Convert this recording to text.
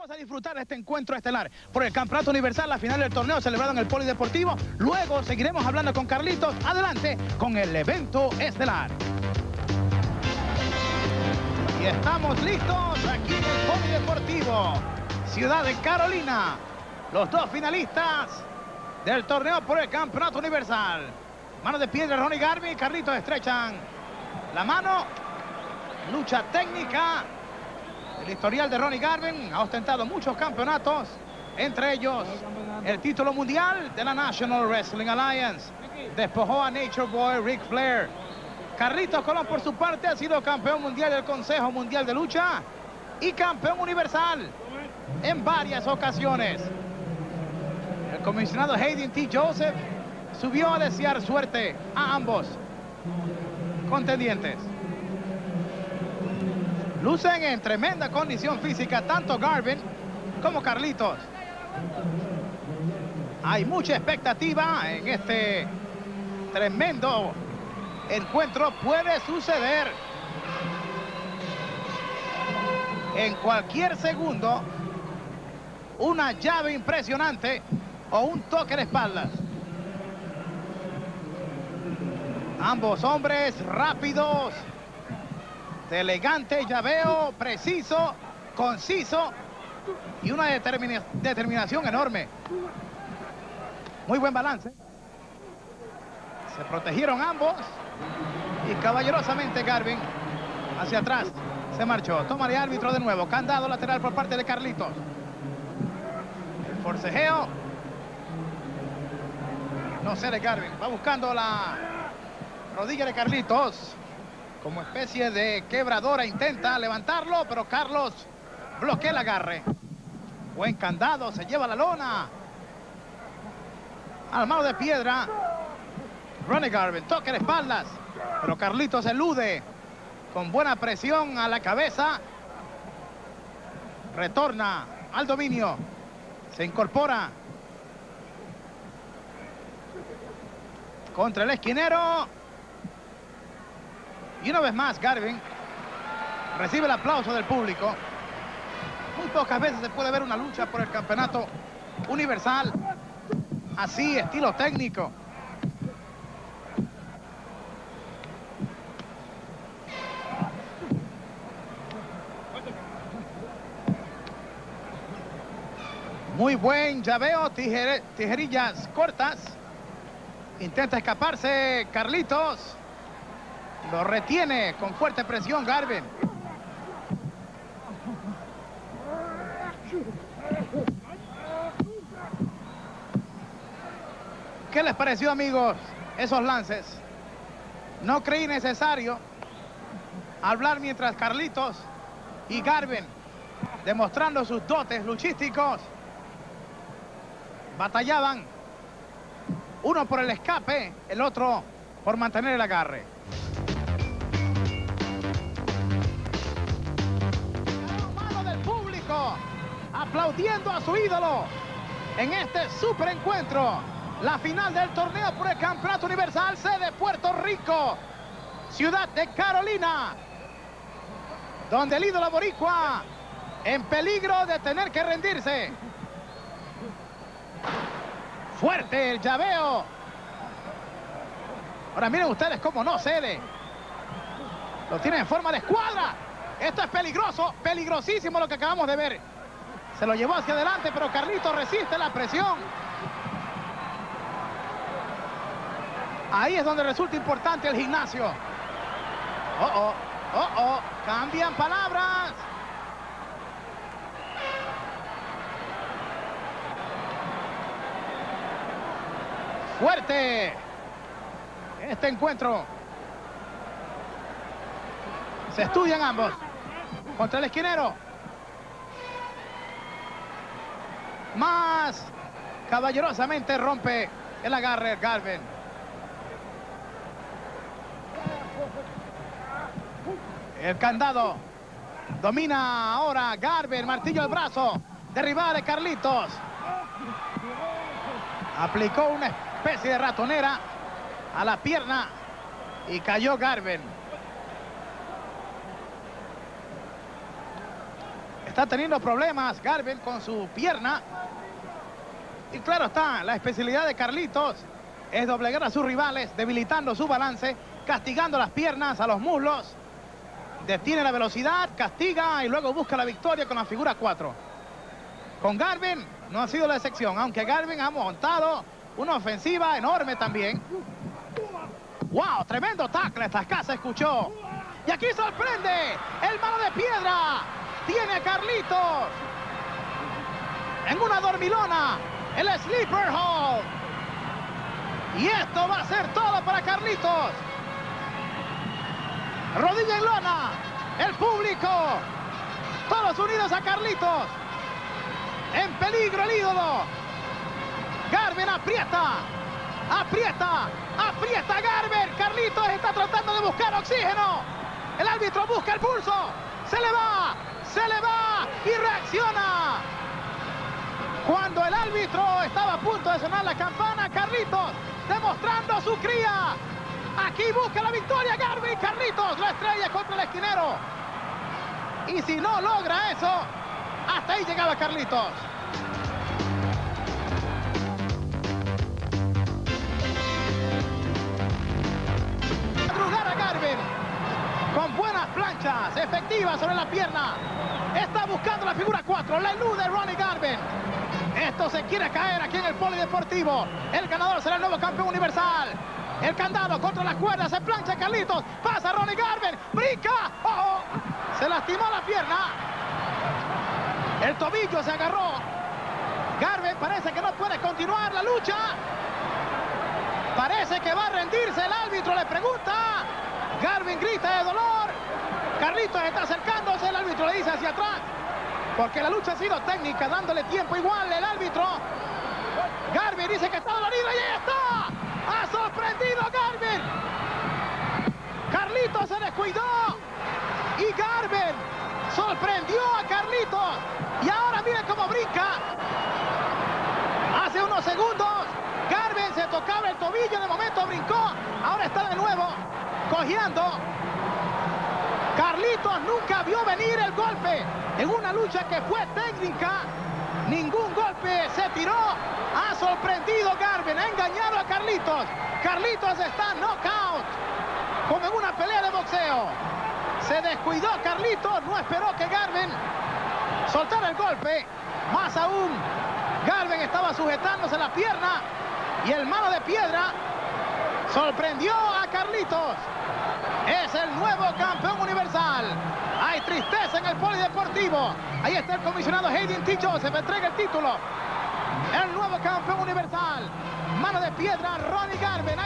Vamos a disfrutar este encuentro estelar por el Campeonato Universal, la final del torneo celebrado en el Polideportivo. Luego seguiremos hablando con Carlitos. Adelante con el evento estelar. Y estamos listos aquí en el Polideportivo, Ciudad de Carolina. Los dos finalistas del torneo por el Campeonato Universal. Mano de piedra, Ronnie Garvin y Carlitos estrechan la mano. Lucha técnica. El historial de Ronnie Garvin ha ostentado muchos campeonatos, entre ellos el título mundial de la National Wrestling Alliance. Despojó a Nature Boy Ric Flair. Carlitos Colón, por su parte, ha sido campeón mundial del Consejo Mundial de Lucha y campeón universal en varias ocasiones. El comisionado Hayden T. Joseph subió a desear suerte a ambos contendientes. Lucen en tremenda condición física tanto Garvin como Carlitos. Hay mucha expectativa en este tremendo encuentro. Puede suceder en cualquier segundo una llave impresionante o un toque de espaldas. Ambos hombres rápidos, de elegante llaveo, preciso, conciso y una determinación enorme. Muy buen balance. Se protegieron ambos y caballerosamente Garvin hacia atrás se marchó. Toma de árbitro de nuevo. Candado lateral por parte de Carlitos. El forcejeo. No sé de Garvin. Va buscando la rodilla de Carlitos. Como especie de quebradora intenta levantarlo, pero Carlos bloquea el agarre. Buen candado, se lleva la lona. Al mano de piedra, Ronnie Garvin, toque de espaldas, pero Carlitos elude con buena presión a la cabeza. Retorna al dominio, se incorpora contra el esquinero. Y una vez más Garvin recibe el aplauso del público. Muy pocas veces se puede ver una lucha por el campeonato universal así, estilo técnico. Muy buen llaveo, tijerillas cortas. Intenta escaparse Carlitos. Lo retiene con fuerte presión Garvin. ¿Qué les pareció, amigos, esos lances? No creí necesario hablar mientras Carlitos y Garvin, demostrando sus dotes luchísticos, batallaban. Uno por el escape, el otro por mantener el agarre. Aplaudiendo a su ídolo en este super encuentro, la final del torneo por el Campeonato Universal, sede Puerto Rico, Ciudad de Carolina, donde el ídolo boricua en peligro de tener que rendirse. Fuerte el llaveo. Ahora miren ustedes cómo no cede. Lo tiene en forma de escuadra. Esto es peligroso, peligrosísimo lo que acabamos de ver. Se lo llevó hacia adelante, pero Carlitos resiste la presión. Ahí es donde resulta importante el gimnasio. Cambian palabras. Fuerte este encuentro. Se estudian ambos. Contra el esquinero. Más caballerosamente rompe el agarre Garvin. El candado. Domina ahora Garvin. Martillo al brazo. Derribada de Carlitos. Aplicó una especie de ratonera a la pierna y cayó Garvin. Está teniendo problemas Garvin con su pierna. Y claro está, la especialidad de Carlitos es doblegar a sus rivales, debilitando su balance, castigando las piernas a los muslos. Detiene la velocidad, castiga y luego busca la victoria con la figura 4. Con Garvin no ha sido la excepción, aunque Garvin ha montado una ofensiva enorme también. ¡Wow! Tremendo tackle, hasta acá se escuchó. Y aquí sorprende el mano de piedra. Tiene a Carlitos en una dormilona, el sleeper hold. Y esto va a ser todo para Carlitos. Rodilla en lona, el público, todos unidos a Carlitos. En peligro el ídolo. Garvin aprieta, aprieta, aprieta Garvin. Carlitos está tratando de buscar oxígeno. El árbitro busca el pulso. Se le va y reacciona. Cuando el árbitro estaba a punto de sonar la campana, Carlitos demostrando su cría. Aquí busca la victoria Garvin. Carlitos la estrella contra el esquinero. Y si no logra eso, hasta ahí llegaba Carlitos. Madrugar a Garvin con buenas planchas efectivas sobre la pierna. Está buscando la figura 4, la elude Ronnie Garvin. Esto se quiere caer aquí en el polideportivo. El ganador será el nuevo campeón universal. El candado contra las cuerdas, se plancha Carlitos, pasa Ronnie Garvin, brinca, ¡oh! Se lastimó la pierna. El tobillo se agarró. Garvin parece que no puede continuar la lucha. Parece que va a rendirse, el árbitro le pregunta. Garvin grita de dolor. Carlitos está acercándose, el árbitro le dice hacia atrás. Porque la lucha ha sido técnica, dándole tiempo igual el árbitro. Garvin dice que está dolorido y ahí está. ¡Ha sorprendido Garvin! Carlitos se descuidó. Y Garvin sorprendió a Carlitos. Y ahora miren cómo brinca. Hace unos segundos Garvin se tocaba el tobillo, de momento brincó. Ahora está de nuevo cojeando. Carlitos nunca vio venir el golpe. En una lucha que fue técnica, ningún golpe se tiró. Ha sorprendido Garvin, ha engañado a Carlitos. Carlitos está knockout, como en una pelea de boxeo. Se descuidó Carlitos, no esperó que Garvin soltara el golpe. Más aún, Garvin estaba sujetándose la pierna y el mano de piedra sorprendió a Carlitos. Es el nuevo campeón universal. Hay tristeza en el polideportivo. Ahí está el comisionado Hayden T. Joseph, entrega el título. El nuevo campeón universal. Mano de piedra, Ronnie Garvin.